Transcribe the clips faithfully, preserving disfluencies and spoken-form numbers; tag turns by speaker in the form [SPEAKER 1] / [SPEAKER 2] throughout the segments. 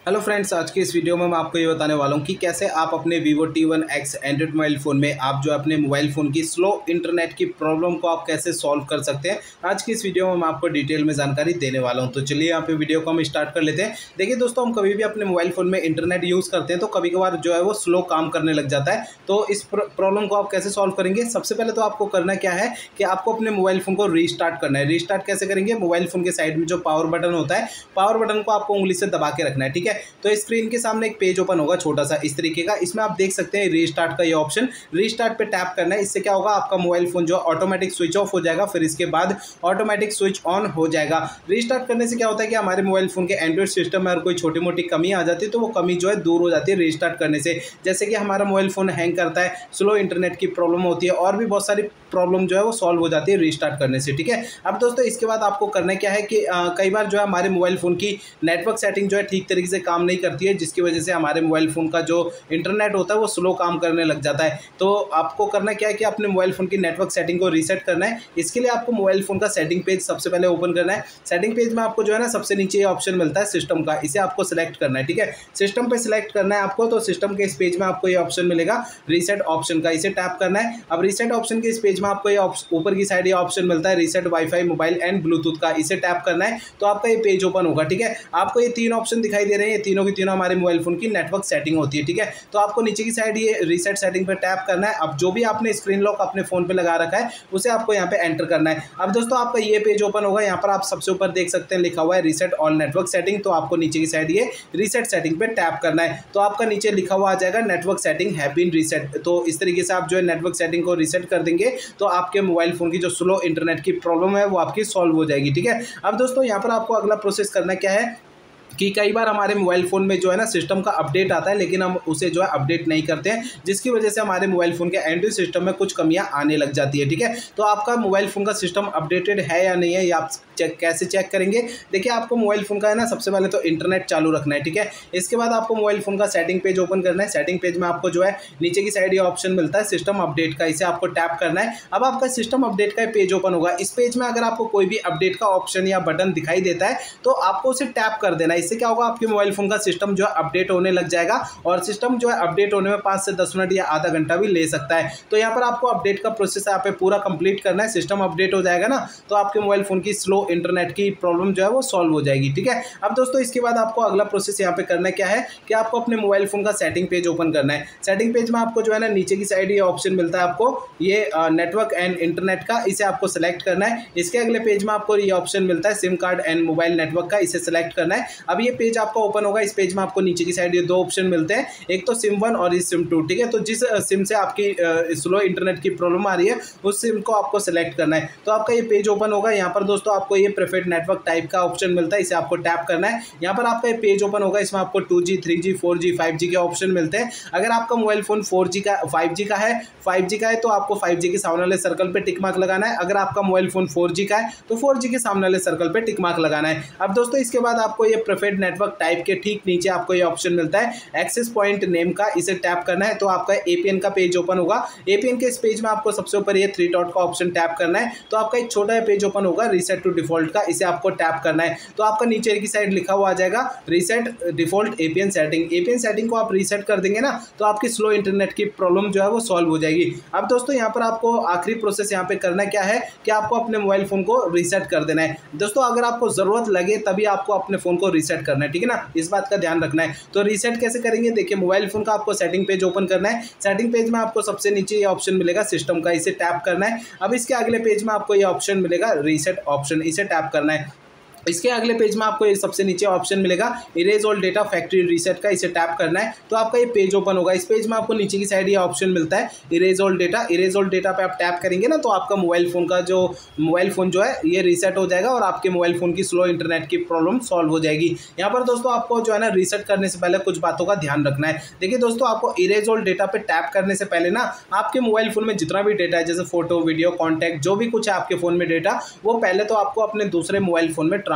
[SPEAKER 1] Hello friends, आज की इस वीडियो में मैं आपको ये बताने वाला हूँ कि कैसे आप अपने Vivo T one X android mobile phone में आप जो अपने मोबाइल फ़ोन की स्लो इंटरनेट की प्रॉब्लम को आप कैसे सॉल्व कर सकते हैं। आज की इस वीडियो में मैं आपको डिटेल में जानकारी देने वाला हूँ। तो चलिए यहाँ पे वीडियो को हम स्टार्ट कर लेते हैं। देखिए दोस्तों, हम कभी भी अपने मोबाइल फ़ोन में इंटरनेट यूज़ करते हैं तो कभी कभार जो है वो स्लो काम करने लग जाता है। तो इस प्रॉब्लम को आप कैसे सॉल्व करेंगे, सबसे पहले तो आपको करना क्या है कि आपको अपने मोबाइल फ़ोन को रीस्टार्ट करना है। रीस्टार्ट कैसे करेंगे, मोबाइल फ़ोन के साइड में जो पावर बटन होता है, पावर बटन को आपको उंगली से दबा के रखना है। ठीक है, तो स्क्रीन के सामने एक पेज ओपन होगा छोटा सा इस तरीके का। इसमें आप देख सकते हैं रीस्टार्ट का ये ऑप्शन, रीस्टार्ट पे टैप करना है। इससे क्या होगा, आपका मोबाइल फोन जो ऑटोमेटिक स्विच ऑफ हो जाएगा, फिर इसके बाद ऑटोमेटिक स्विच ऑन हो जाएगा। रीस्टार्ट करने से क्या होता है कि हमारे मोबाइल फोन के एंड्रॉइड सिस्टम में अगर कोई छोटी मोटी कमी आ जाती है तो वो कमी जो है दूर हो जाती है रीस्टार्ट करने से। जैसे कि हमारा मोबाइल फोन हैंग करता है, स्लो इंटरनेट की प्रॉब्लम होती है, और भी बहुत सारी प्रॉब्लम जो है वो सॉल्व हो जाती है रीस्टार्ट करने से। ठीक है, अब दोस्तों इसके बाद आपको करना क्या है कि आ, कई बार जो है हमारे मोबाइल फोन की नेटवर्क सेटिंग जो है ठीक तरीके से काम नहीं करती है, जिसकी वजह से हमारे मोबाइल फ़ोन का जो इंटरनेट होता है वो स्लो काम करने लग जाता है। तो आपको करना क्या है कि अपने मोबाइल फ़ोन की नेटवर्क सेटिंग को रीसेट करना है। इसके लिए आपको मोबाइल फ़ोन का सेटिंग पेज सबसे पहले ओपन करना है। सेटिंग पेज में आपको जो है ना सबसे नीचे ये ऑप्शन मिलता है सिस्टम का, इसे आपको सेलेक्ट करना है। ठीक है, सिस्टम पे सिलेक्ट करना है आपको। तो सिस्टम के इस पेज में आपको ये ऑप्शन मिलेगा रीसेट ऑप्शन का, इसे टैप करना है। अब रीसेट ऑप्शन के इस पेज में आपको ये ऊपर की साइड ये ऑप्शन मिलता है reset wifi mobile and bluetooth का, इसे टैप करना है। तो आपका ये पेज ओपन होगा। ठीक है, आपको ये तीन ऑप्शन दिखाई दे रहे हैं, ये तीनों की तीनों हमारे मोबाइल फ़ोन की नेटवर्क सेटिंग होती है। ठीक है, तो आपको नीचे की साइड ये रीसेट सेटिंग पर टैप करना है। अब जो भी आपने स्क्रीन लॉक अपने फोन पे लगा रखा है उसे आपको यहाँ पे एंटर करना है। अब दोस्तों आपका ये पेज ओपन होगा, यहाँ पर आप सबसे ऊपर देख सकते हैं लिखा हुआ है रीसेट ऑल नेटवर्क सेटिंग। तो आपको नीचे की साइड ये रीसेट सेटिंग पे टैप करना है। तो आपका नीचे लिखा हुआ आ जाएगा network setting have been reset. तो इस तरीके से आप जो है नेटवर्क सेटिंग को रीसेट कर देंगे तो आपके मोबाइल फोन की जो स्लो इंटरनेट की प्रॉब्लम है वो आपकी सॉल्व हो जाएगी। ठीक है, अब दोस्तों यहाँ पर आपको अगला प्रोसेस करना क्या है कि कई बार हमारे मोबाइल फ़ोन में जो है ना सिस्टम का अपडेट आता है, लेकिन हम उसे जो है अपडेट नहीं करते हैं, जिसकी वजह से हमारे मोबाइल फ़ोन के एंड्रॉइड सिस्टम में कुछ कमियां आने लग जाती है। ठीक है, तो आपका मोबाइल फ़ोन का सिस्टम अपडेटेड है या नहीं है, ये आप चेक कैसे चेक करेंगे। देखिए, आपको मोबाइल फ़ोन का है ना सबसे पहले तो इंटरनेट चालू रखना है। ठीक है, इसके बाद आपको मोबाइल फ़ोन का सेटिंग पेज ओपन करना है। सेटिंग पेज में आपको जो है नीचे की साइड ये ऑप्शन मिलता है सिस्टम अपडेट का, इसे आपको टैप करना है। अब आपका सिस्टम अपडेट का पेज ओपन होगा। इस पेज में अगर आपको कोई भी अपडेट का ऑप्शन या बटन दिखाई देता है तो आपको उसे टैप कर देना है। इससे क्या होगा, आपके मोबाइल फोन का सिस्टम जो है अपडेट होने लग जाएगा, और सिस्टम जो है अपडेट होने में पाँच से दस मिनट या आधा घंटा भी ले सकता है। तो यहाँ पर आपको अपडेट का प्रोसेस यहाँ पे पूरा कंप्लीट करना है। सिस्टम अपडेट हो जाएगा ना तो आपके मोबाइल फोन की स्लो इंटरनेट की प्रॉब्लम जो है वो सॉल्व हो जाएगी। ठीक है, अब दोस्तों इसके बाद आपको अगला प्रोसेस यहाँ पे करना क्या है कि आपको अपने मोबाइल फोन का सेटिंग पेज ओपन करना है। सेटिंग पेज में आपको जो है ना नीचे की साइड ये ऑप्शन मिलता है आपको ये नेटवर्क एंड इंटरनेट का, इसे आपको सेलेक्ट करना है। इसके अगले पेज में आपको ये ऑप्शन मिलता है SIM card and mobile network का, इसे सेलेक्ट करना है। अब ये पेज आपका ओपन होगा। इस पेज में आपको नीचे की साइड ये दो ऑप्शन मिलते हैं, एक तो सिम वन और सिम टू। ठीक है, तो जिस सिम से आपकी स्लो इंटरनेट की प्रॉब्लम आ रही है उस सिम को आपको सेलेक्ट करना है। तो आपका ये पेज ओपन होगा। यहाँ पर दोस्तों आपको ये प्रेफर्ड नेटवर्क टाइप का ऑप्शन मिलता है, इसे आपको टैप करना है। यहाँ पर आपका ये पेज ओपन होगा। इसमें आपको two G three G four G five G के ऑप्शन मिलते हैं। अगर आपका मोबाइल फोन फोर जी का फाइव जी का है फाइव जी का है तो आपको फाइव जी के सामने वाले सर्कल पे टिक मार्क लगाना है। अगर आपका मोबाइल फोन फोर जी का है तो फोर जी के सामने वाले सर्कल पे टिक मार्क लगाना है। अब दोस्तों इसके बाद आपको ये प्रेफर्ड नेटवर्क टाइप के ठीक नीचे आपको ये ऑप्शन मिलता है एक्सेस पॉइंट नेम का, इसे टैप करना है। तो आपका एपीएन का पेज ओपन होगा। एपीएन के इस पेज में आपको सबसे ऊपर ये थ्री डॉट का ऑप्शन टैप करना है। तो आपका एक छोटा पेज ओपन होगा रीसेट टू डिफॉल्ट का, इसे आपको टैप करना है। तो आपका नीचे की साइड लिखा हुआ आ जाएगा reset default APN setting. APN setting को आप रीसेट कर देंगे ना तो आपकी स्लो इंटरनेट की प्रॉब्लम जो है वो सॉल्व हो जाएगी। अब दोस्तों यहाँ पर आपको आखिरी प्रोसेस यहाँ पे करना क्या है कि आपको अपने मोबाइल फोन को रीसेट कर देना है। दोस्तों अगर आपको जरूरत लगे तभी आपको अपने फोन को रीसेट करना है। ठीक है ना, इस बात का ध्यान रखना है। तो रीसेट कैसे करेंगे, देखिए मोबाइल फोन का आपको सेटिंग पेज ओपन करना है। सेटिंग पेज में आपको सबसे नीचे ये ऑप्शन मिलेगा सिस्टम का, इसे टैप करना है। अब इसके अगले पेज में आपको ये ऑप्शन मिलेगा रीसेट ऑप्शन, इसे टैप करना है। इसके अगले पेज में आपको ये सबसे नीचे ऑप्शन मिलेगा erase all data factory reset का, इसे टैप करना है। तो आपका ये पेज ओपन होगा। इस पेज में आपको नीचे की साइड ये ऑप्शन मिलता है erase all data. Erase all data पे आप टैप करेंगे ना तो आपका मोबाइल फोन का जो मोबाइल फोन जो है ये रीसेट हो जाएगा और आपके मोबाइल फोन की स्लो इंटरनेट की प्रॉब्लम सॉल्व हो जाएगी। यहाँ पर दोस्तों आपको जो है ना रीसेट करने से पहले कुछ बातों का ध्यान रखना है। देखिए दोस्तों, आपको इरेज ऑल डेटा पे टैप करने से पहले ना आपके मोबाइल फोन में जितना भी डेटा है जैसे फोटो वीडियो कॉन्टैक्ट जो भी कुछ है आपके फोन में डेटा, वो पहले तो आपको अपने दूसरे मोबाइल फोन में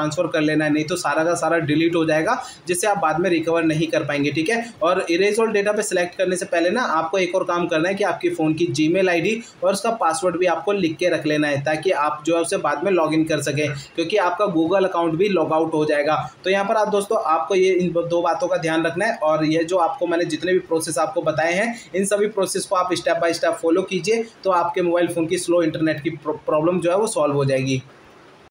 [SPEAKER 1] ट्रांसफ़र कर लेना है, नहीं तो सारा का सारा डिलीट हो जाएगा, जिससे आप बाद में रिकवर नहीं कर पाएंगे। ठीक है, और इरेज ऑल डेटा पे सिलेक्ट करने से पहले ना आपको एक और काम करना है कि आपकी फ़ोन की जीमेल आईडी और उसका पासवर्ड भी आपको लिख के रख लेना है, ताकि आप जो है उसे बाद में लॉगिन कर सकें, क्योंकि आपका गूगल अकाउंट भी लॉग आउट हो जाएगा। तो यहाँ पर आप दोस्तों आपको ये इन दो बातों का ध्यान रखना है, और ये जो आपको मैंने जितने भी प्रोसेस आपको बताए हैं, इन सभी प्रोसेस को आप स्टेप बाय स्टेप फॉलो कीजिए, तो आपके मोबाइल फ़ोन की स्लो इंटरनेट की प्रॉब्लम जो है वो सॉल्व हो जाएगी।